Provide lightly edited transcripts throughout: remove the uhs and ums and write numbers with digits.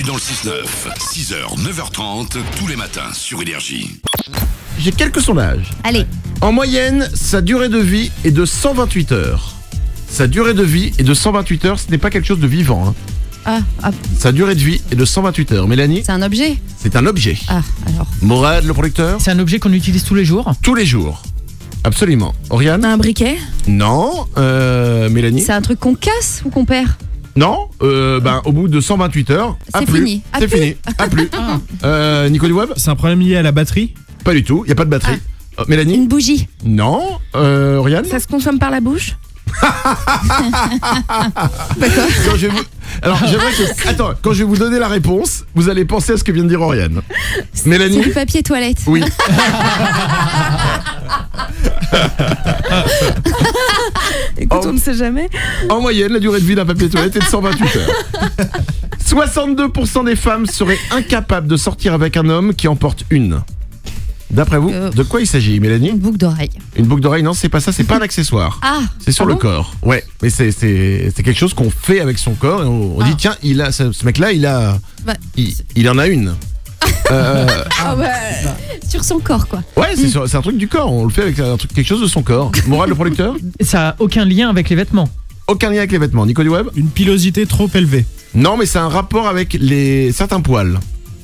Manu dans le 6-9, 6h, 9h30, tous les matins sur Énergie. J'ai quelques sondages. Allez, En moyenne, sa durée de vie est de 128 heures. Sa durée de vie est de 128 heures, ce n'est pas quelque chose de vivant. Sa durée de vie est de 128 heures. Mélanie, c'est un objet. c'est un objet. Alors. Morad, le producteur, C'est un objet qu'on utilise tous les jours. tous les jours. Absolument. Oriane, Un briquet? non. Mélanie, C'est un truc qu'on casse ou qu'on perd? non. Au bout de 128 heures, à C'est plus. fini. À C'est plus. fini. À plus. Nico Duweb, C'est un problème lié à la batterie? pas du tout. Il y a pas de batterie. Mélanie, Une bougie. non. Oriane, Ça se consomme par la bouche? Quand je vais vous... Alors, j'aimerais que... Attends, quand je vais vous donner la réponse, vous allez penser à ce que vient de dire Oriane. Mélanie, C'est du papier toilette. oui. Écoute, on ne sait jamais. En moyenne, la durée de vie d'un papier toilette est de 128 heures. 62% des femmes seraient incapables de sortir avec un homme qui en porte une. D'après vous, de quoi il s'agit, Mélanie? Une boucle d'oreille. Une boucle d'oreille? Non, c'est pas ça, c'est pas un accessoire. C'est sur le corps. Ouais, mais c'est quelque chose qu'on fait avec son corps et on dit tiens, il a ce mec-là, il a Bah, il en a une. Sur son corps, quoi. Ouais, c'est un truc du corps, on le fait avec quelque chose de son corps. Morale, le producteur? Ça a aucun lien avec les vêtements. Aucun lien avec les vêtements. Nico Duweb? Une pilosité trop élevée? Non, mais c'est un rapport avec certains poils.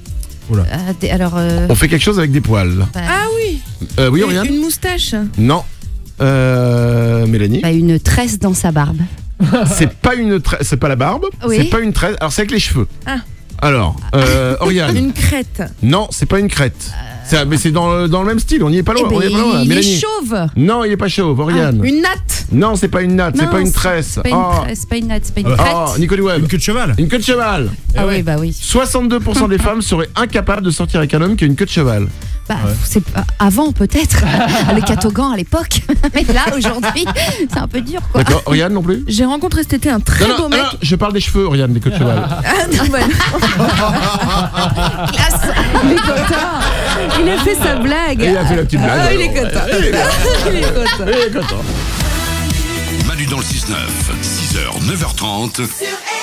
On fait quelque chose avec des poils. Ah oui. Oui, Oriane? Une moustache? Non. Mélanie? Une tresse dans sa barbe. C'est pas une tresse, c'est pas la barbe. Oui. C'est pas une tresse. Alors c'est avec les cheveux. Ah. Alors, Oriane? Une crête? Non, c'est pas une crête. Mais c'est dans le même style. On n'y est pas loin. On y est pas loin. Il Mélanie? est chauve. Non, il est pas chauve. Oriane? Une natte? Non, c'est pas une natte. C'est Non, pas une tresse. C'est pas une tresse, c'est pas une natte, c'est pas une crête. Nico Duweb? Une queue de cheval? Une queue de cheval. Oui, bah oui. 62% des femmes seraient incapables de sortir avec un homme qui a une queue de cheval. C'est avant peut-être, les catogan à l'époque. Mais là aujourd'hui, c'est un peu dur, quoi. D'accord. Oriane non plus? J'ai rencontré cet été un très beau mec. Non, je parle des cheveux, Oriane, des queues de cheval. Ah non, bah non. Classe. Il est content. Il a fait sa blague. Il a fait la petite blague. Ah, il est content. Il est bien. Il est content. Il est content. Manu dans le 6-9, 6h, 9h30. Sur